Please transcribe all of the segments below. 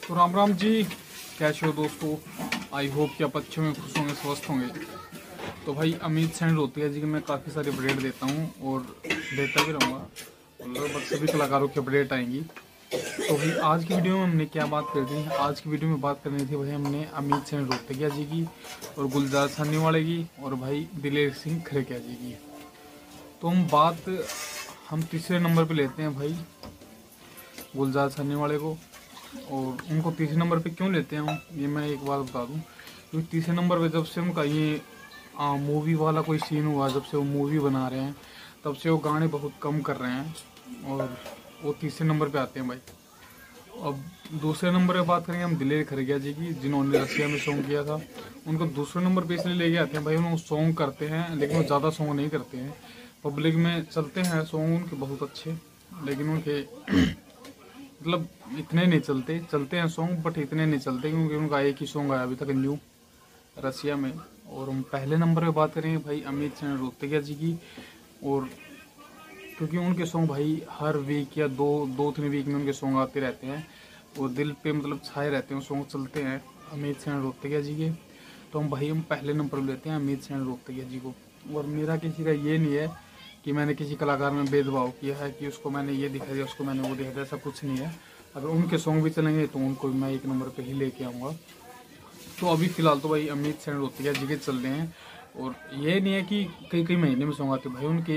तो राम राम जी, कैसे हो दोस्तों। आई होप कि आप अच्छे होंगे, खुश होंगे, स्वस्थ होंगे। तो भाई अमित सेन रोहतगिया जी की मैं काफ़ी सारी अपडेट देता हूँ और देता भी रहूँगा। लगभग सभी कलाकारों की अपडेट आएंगी। तो भाई आज की वीडियो में हमने क्या बात करनी है, आज की वीडियो में बात करनी थी भाई हमने अमित सेन रोहतगिया जी की और गुलजार साहनीवाले की और भाई दिलेर सिंह खरेकिया जी की। तो हम तीसरे नंबर पे लेते हैं भाई गुलजार साहनीवाले को। और उनको तीसरे नंबर पे क्यों लेते हैं हम, ये मैं एक बात बता दूं। क्योंकि तीसरे नंबर पे जब से उनका ये मूवी वाला कोई सीन हुआ, जब से वो मूवी बना रहे हैं तब से वो गाने बहुत कम कर रहे हैं और वो तीसरे नंबर पे आते हैं भाई। अब दूसरे नंबर पे बात करेंगे हम दिलेर खरेकिया जी की, जिन्होंने रसिया में सॉन्ग किया था। उनको दूसरे नंबर पे इसलिए लेके आते हैं भाई, उन्होंने सॉन्ग करते हैं लेकिन वो ज़्यादा सॉन्ग नहीं करते हैं। पब्लिक में चलते हैं सॉन्ग उनके बहुत अच्छे, लेकिन उनके मतलब इतने नहीं चलते हैं सॉन्ग, बट इतने नहीं चलते क्योंकि उनका एक ही सॉन्ग आया अभी तक न्यू रसिया में। और हम पहले नंबर पे बात करेंगे भाई अमित सेन रोहतगिया जी की। और क्योंकि उनके सॉन्ग भाई हर वीक या दो तीन वीक में उनके सॉन्ग आते रहते हैं और दिल पे मतलब छाए रहते हैं, सॉन्ग चलते हैं अमित सेन रोहतगिया जी के। तो हम पहले नंबर पर लेते हैं अमित सेन रोहतगिया जी को। और मेरा किसी का ये नहीं है कि मैंने किसी कलाकार में भेदभाव किया है कि उसको मैंने ये दिखा दिया, उसको मैंने वो दिखा दिया, ऐसा कुछ नहीं है। अगर उनके सॉन्ग भी चलेंगे तो उनको मैं एक नंबर पे ही लेके आऊँगा। तो अभी फ़िलहाल तो भाई अमित सेन रोहतगिया जी के चल रहे हैं। और ये नहीं है कि कई कई महीने में सॉन्ग आते भाई, उनके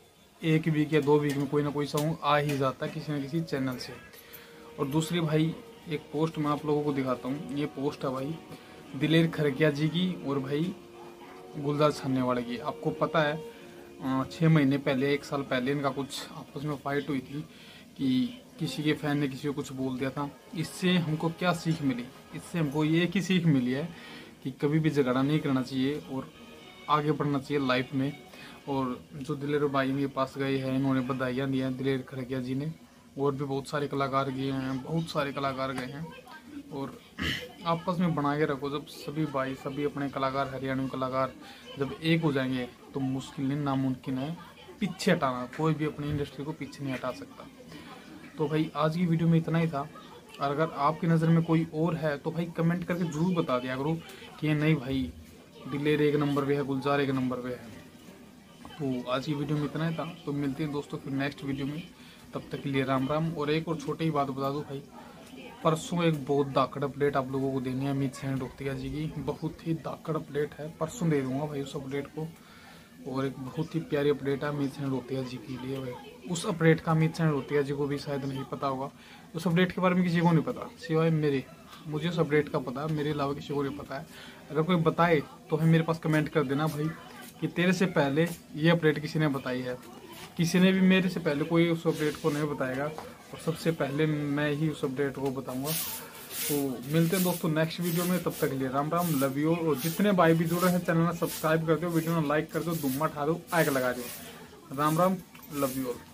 एक वीक या 2 वीक में कोई ना कोई सॉन्ग आ ही जाता है किसी न किसी चैनल से। और दूसरी भाई एक पोस्ट मैं आप लोगों को दिखाता हूँ। ये पोस्ट है भाई दिलेर खरेकिया जी की और भाई गुलजार साहनीवाले की। आपको पता है 6 महीने पहले, 1 साल पहले इनका कुछ आपस में फाइट हुई थी कि किसी के फैन ने किसी को कुछ बोल दिया था। इससे हमको क्या सीख मिली? इससे हमको ये एक ही सीख मिली है कि कभी भी झगड़ा नहीं करना चाहिए और आगे बढ़ना चाहिए लाइफ में। और जो दिलेर भाई के पास गए हैं, इन्होंने बधाइयाँ दी हैं दिलेर खरेकिया जी ने। और भी बहुत सारे कलाकार गए हैं, बहुत सारे कलाकार गए हैं। और आपस में बना के रखो, जब सभी भाई सभी अपने कलाकार हरियाणवी कलाकार जब एक हो जाएंगे तो मुश्किल नहीं नामुमकिन है पीछे हटाना। कोई भी अपनी इंडस्ट्री को पीछे नहीं हटा सकता। तो भाई आज की वीडियो में इतना ही था। और अगर आपकी नज़र में कोई और है तो भाई कमेंट करके ज़रूर बता दिया करो कि नहीं भाई दिलेर 1 नंबर पे है, गुलजार 1 नंबर पे है। तो आज की वीडियो में इतना ही था। तो मिलते हैं दोस्तों फिर नेक्स्ट वीडियो में, तब तक के लिए राम राम। और एक और छोटी ही बात बता दूं भाई, परसों एक बहुत धाकड़ अपडेट आप लोगों को देनी है अमित सेन रोहतगिया जी की। बहुत ही धाकड़ अपडेट है, परसों दे दूंगा भाई उस अपडेट को। और एक बहुत ही प्यारी अपडेट है अमित सेन रोहतगिया जी के लिए भाई। उस अपडेट का अमित सेन रोहतगिया जी को भी शायद नहीं पता होगा। उस अपडेट के बारे में किसी को नहीं पता सिवाय मेरे। मुझे उस अपडेट का पता है, मेरे अलावा किसी को नहीं पता है। अगर कोई बताए तो है मेरे पास कमेंट कर देना भाई कि तेरे से पहले ये अपडेट किसी ने बताई है। किसी ने भी मेरे से पहले कोई उस अपडेट को नहीं बताएगा और सबसे पहले मैं ही उस अपडेट को बताऊंगा। तो मिलते हैं दोस्तों नेक्स्ट वीडियो में, तब तक के लिए राम राम, लव यू। और जितने भाई भी जुड़ रहे हैं चैनल में सब्सक्राइब कर दो, वीडियो में लाइक कर दो, धुम्मा ठा दो, आग लगा दो। Ram Ram, love you all.